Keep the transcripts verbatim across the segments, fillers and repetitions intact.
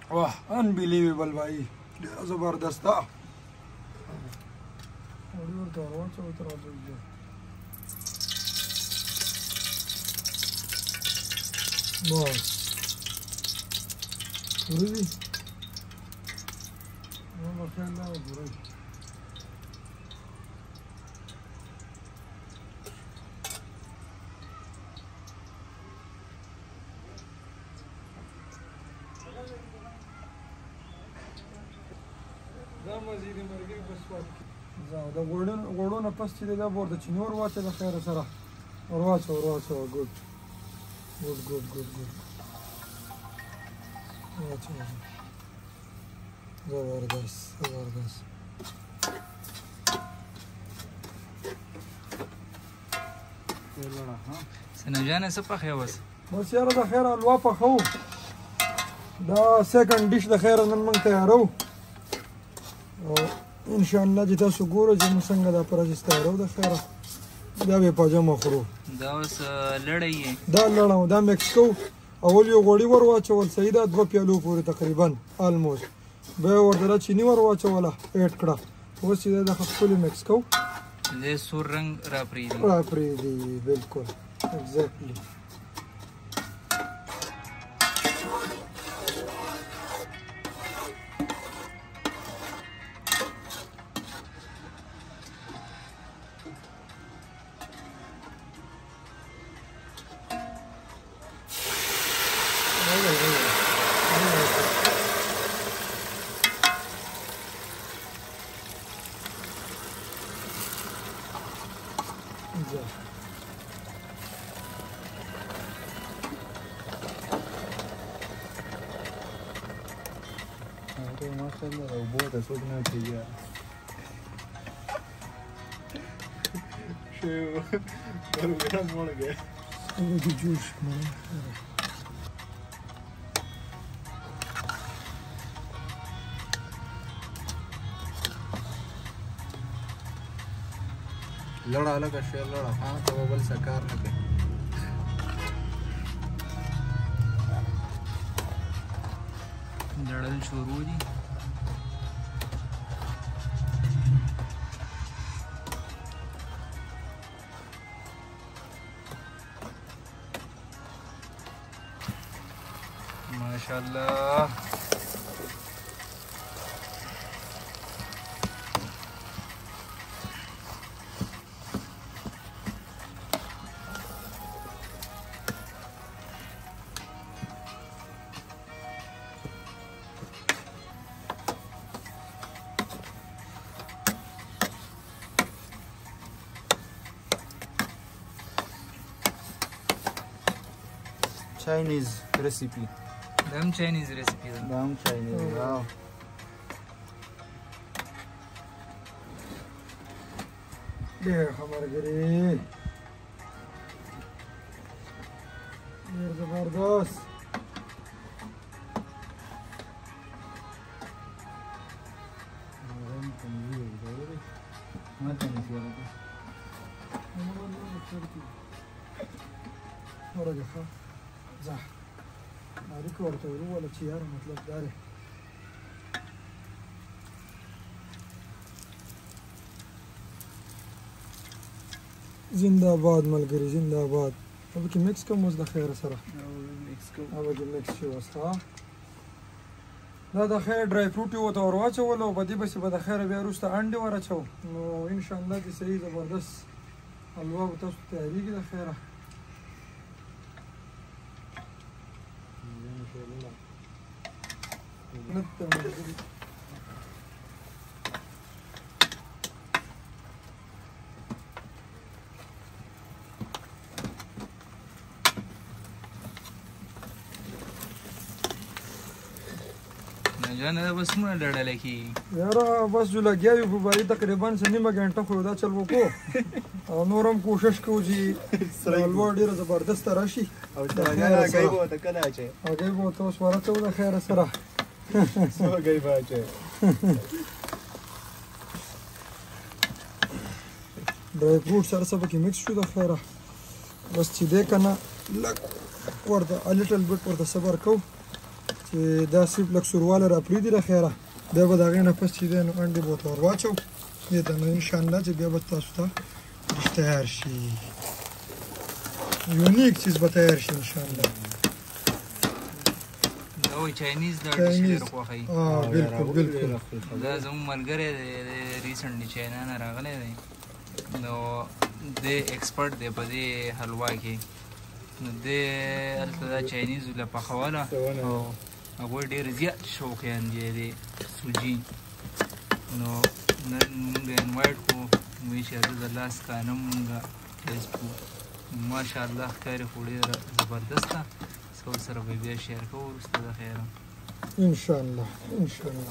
واه انبیلیویبل بھائی ډېره زبردسته وړي ورته ور واچوه تر راځي بس پوره دي نو به خیال دا به پوره دي دا مزید مرګي بس واکې زه د غوړو نه پس چې دی دا به ورته چیني ور واچوه د خیره سره ور واچوه ور واچوه ګوډ ګوډ ګوډ ګوډ ګوډ واچوه زبردست زبردست سنه جانه څه پخې اوس بس یاره د خیره حلوا پخوو دا سیکنډ ډش د خیره نن موږ تیارو او انشاءالله چې تاسو ګورو چې موږ څنګه دا پرځ تیارو د خیره بیا به په جمع خورو دا اوس لړی دا لړم دا مکس کوو اول یو غوړي ور واچول صحیح ده دوه پیالو پورې تقریبا آلموست بیا ورته چیني ور واچوله ایډ کړه اوس چې دا خپل مکس کوو دې سور رنګ را پرېږدي را پرېږدي بالکل اگزیکټلی ماشاءالله اوبو ته څوک نه کېږي پروګرام مړ گیا څنګه جوش لړه لکه شی لړه ها ته بل څه کار نه کوي لړل شروع دي ماشاءالله Chinese recipe. دم چاینیز ریسیپی ده دم Chinese. Wow. ډېر خبرګري ډېر زبردست ورګه ښه ځه اړیکه ورته وروله چې یاره مطلب دا دی زنده باد ملګري زنده باد او کې مکس کوم اوس د خیره سره او کې مکس شي اوس ها دا د خیر ډرای فروټ یو ته ور واچولو او په دې پسې به د خیره بیا وروسته انډې ور اچوو نو انشاءالله دې صحیح زبردست حلوا به تاسو تیارېږي د خیره جانه دا بس مونه لړلی کېږي یاره بس جو لګیا یو په باري تقریبا څه نیمه ګنټه خو دا چل وکړو او نور هم کوشش کوو چې حلوا ډېره زبردسته راشي او هګۍ به ورته کله اچوې هګۍ به ورته اوس ورچوو د خیره سره څو هګۍ به اچوې ډرای فروټ سره څه پکې مکس شو د خیره بس چې دی که نه لږ ورته لیټل بټ ورته صبر کوو چې دا صرف لږ سورواله را پرېږدي د خیره بیا به د هغې نه پس چې دی نو انډې به ورته ور واچو دې ته نو انشاءالله چې بیا به تاسو ته ډش تیار شي یونیک چیز به تیار شي انشاءالله دا وایي چاینیز دا ډش ډېر خوښوي بالکل بالکل دا زموږ ملګری دی ریسنټلی چاینا نه راغلی دی نو دی ایکسپرټ دی په دې حلوا کې نو دی هلته دا چاینیز له پخوله او هغوی ډېر زیات شوقیان دي د سوجي نو نن مونږ انوایټ کړو وایي چې هغه د لاس کانه مونږ ټیسټ کړو ماشاءالله ښکاري خو ډېره زبردسته څه سره به بیا شیر کوو وروسته د خیره انشاءالله انشاءالله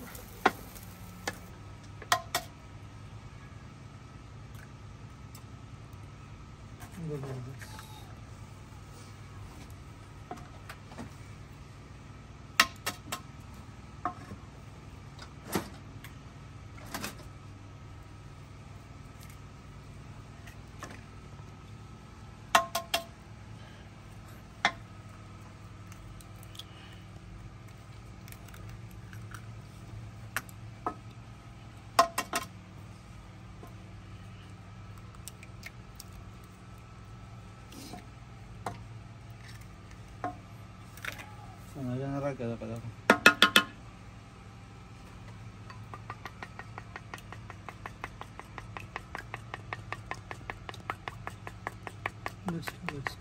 Sana ya nara kada kada. Let's let's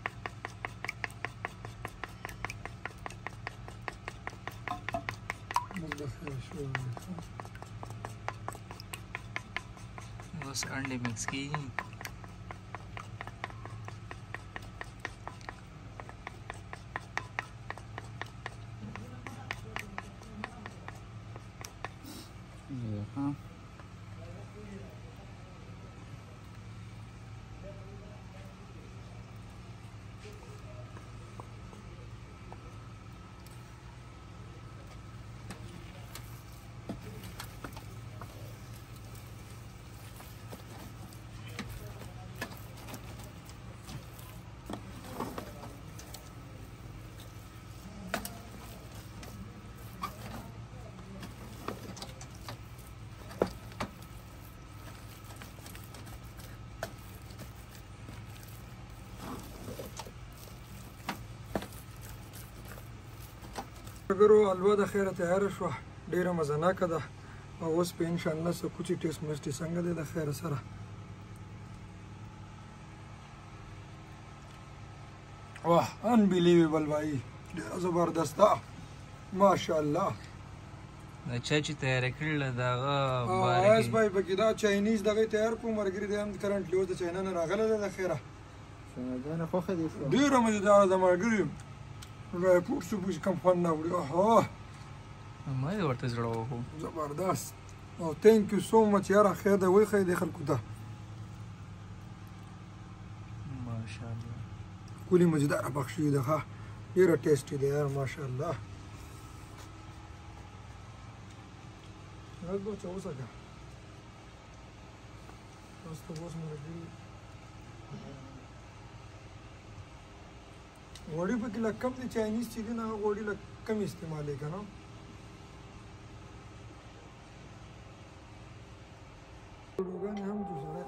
اوس انډې مکس کېږي Huh? اگرو حلوا د خیره تیاره شوه ډېره مزناکه ده او اوس په انشاءالله سکوچي ټیسټ مسټي څنګه دی د خیره سره واه انبیلیویبل وایي ډېره زبردست ده ماشاءالله دا چا چې تیاره کړې ده د هغه ایس بای پکې دا چاینیز دغه تیار کړو ملګري دی هم کرنټلي اوس د چاینا نه راغلی دی د خیره څنګه خوښه دي ډېره مزېداره ده ملګري ډرای فروټ سوپ چې کوم خوند راوړي اوهو ما یې ورته زړه وهو زبردست او تhank you so much یاره خیر دی وښیي دې خلکو ته ماشاءالله ښکلې مزېداره پخ شوي ده ښه ډېره ټیسټي ده یار ماشاءالله لږ چې وسکه اوس ته اوس ملګري غوړي پکې لږ کم دي چاینیز چې دي نه هغه غوړي لږ کم استعمالوي که نه ډوډوګانې هم جوړ